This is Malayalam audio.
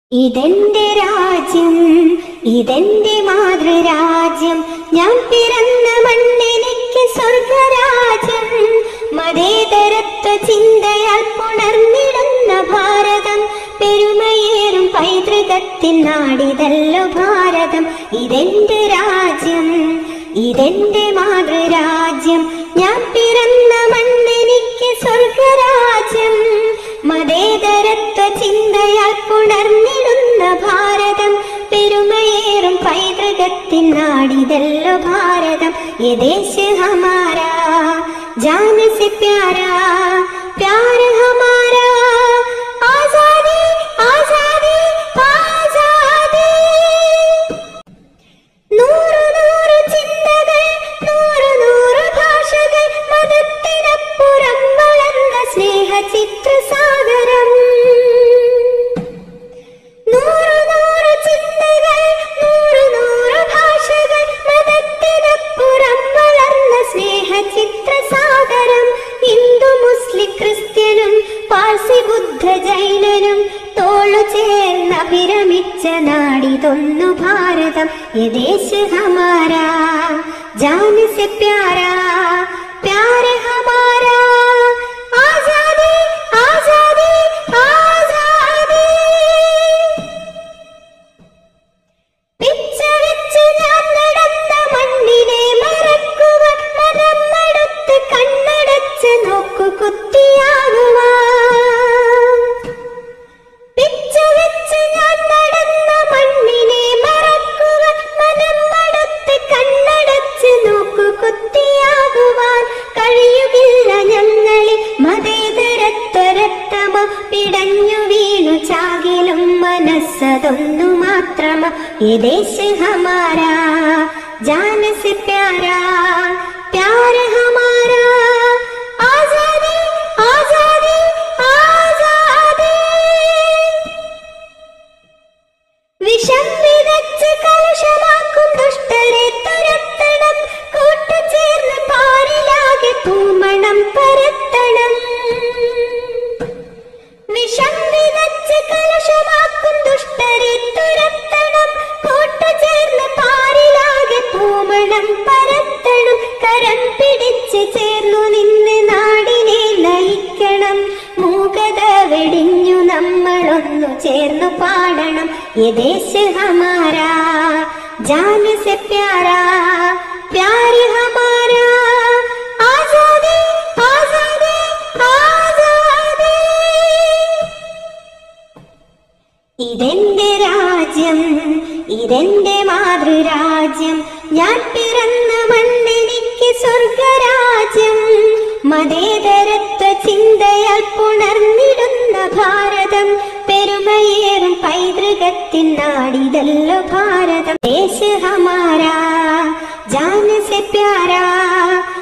ഇതെന്റെ രാജ്യം, ഇതെന്റെ മാതൃരാജ്യം, ഞാൻ പിറന്ന മണ്ണെനിക്ക് സ്വർഗരാജ്യം. മതേതരത്വ ചിന്തയാൽ പുണർന്നിടുന്ന ഭാരതം, പെരുമയേറും പൈതൃകത്തിൻ നാടിതല്ലോ ഭാരതം. ഇതെന്റെ രാജ്യം, ഇതെന്റെ മാതൃരാജ്യം, ഞാൻ പിറന്ന മണ്ണെനിക്ക് സ്വർഗരാജ്യം. മതേതരത്വ ചിന്തയാൽ പുണർന്നിടുന്ന ഭാരതം, പെരുമയേറും പൈതൃകത്തിൻ നാടിതല്ലോ ഭാരതം. യേ ദേശ് ഹമാരാ ജാൻ സെ പ്യാരാ, പ്യാർ ഹമാരാ, ആസാദി ആസാദി ആസാദി. നൂറ് നൂറ് ചിന്തകൾ, നൂറ് നൂറ് ഭാഷകൾ, മതത്തിനപ്പുറം വളർന്ന സ്നേഹ ചിത്രസാഗരം. നൂറ് നൂറ് ചിന്തകൾ, നൂറ് നൂറ് ഭാഷകൾ, മതത്തിനപ്പുറം വളർന്ന സ്നേഹ ചിത്രസാഗരം. ഹിന്ദു മുസ്ലിം ക്രിസ്ത്യനും പാർസി ബുദ്ധ ജൈനനും തോളു ചേർന്ന വിരമിച്ച നാടിതൊന്നു ഭാരതം. യേ ദേശ് ഹമാരാ ജാൻ സെ പ്യാരാ, പ്യാർ ഹമാരാ, ആസാദി ആസാദി ആസാദി. പിച്ച വെച്ച് ഞാൻ നടന്ന മണ്ണിനെ മറക്കുവാൻ, മനം മടുത്ത് കണ്ണടച്ച് നോക്കു കുത്തിയാകുവാൻ. പിച്ച വെച്ച് ഞാൻ നടന്ന മണ്ണിനെ മറക്കുവാൻ, മനം മടുത്ത് കണ്ണടച്ച് നോക്കു കുത്തിയാകുവാൻ. കഴിയുകില്ല ഞങ്ങളിൽ മതേതരത്വരക്തമോ, പിടഞ്ഞു വീണു ചാകിലും മനസ്സതൊന്നു മാത്രമോ. യേ ദേശ് ഹമാരാ ജാൻ സെ പ്യാരാ, പ്യാർ ഹമാരാ, ആസാദി ആസാദി ആസാദി. വിഷം വിതച്ച് കലുഷമാക്കും ദുഷ്ടരെ തുരത്തണം, കൂട്ടുചേർന്ന് പാരിലാകെ പൂമണം പരത്തണം. വിഷം വിതച്ച് കലുഷമാക്കും ദുഷ്ടരെ തുരത്തണം, കൂട്ടുചേർന്ന് പാരിലാകെ പൂമണം പരത്തണം. കരം പിടിച്ച് ചേർന്നു നിന്ന് നാടിനെ നയിക്കണം, മൂകത വെടിഞ്ഞു നമ്മളൊന്നു ചേർന്നു പാടണം. യേ ദേശ് ഹമാരാ ജാൻ സെ പ്യാരാ, പ്യാർ ഹമാരാ, ആസാദി ആസാദി ആസാദി. ഇതെന്റെ രാജ്യം, ഇതെന്റെ മാതൃരാജ്യം, ഞാൻ പിറന്ന മണ്ണെനിക്ക് സ്വർഗരാജ്യം. മതേതരത്വ ചിന്തയാൽ പുണർന്നിടുന്ന ഭാരതം, പെരുമയേറും പൈതൃകത്തിൻ നാടിതല്ലോ ഭാരതം. ദേശ് ഹമാരാ ജാൻ സെ പ്യാരാ,